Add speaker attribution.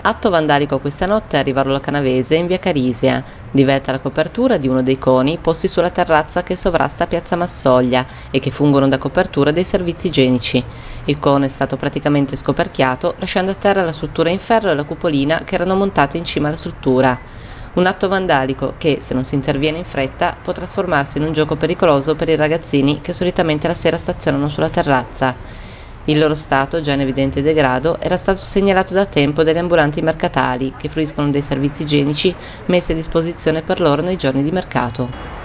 Speaker 1: Atto vandalico questa notte a Rivarolo Canavese in via Carisia. Diventa la copertura di uno dei coni posti sulla terrazza che sovrasta piazza Massoglia e che fungono da copertura dei servizi igienici. Il cono è stato praticamente scoperchiato, lasciando a terra la struttura in ferro e la cupolina che erano montate in cima alla struttura. Un atto vandalico che, se non si interviene in fretta, può trasformarsi in un gioco pericoloso per i ragazzini che solitamente la sera stazionano sulla terrazza. Il loro stato, già in evidente degrado, era stato segnalato da tempo dagli ambulanti mercatali che fruiscono dei servizi igienici messi a disposizione per loro nei giorni di mercato.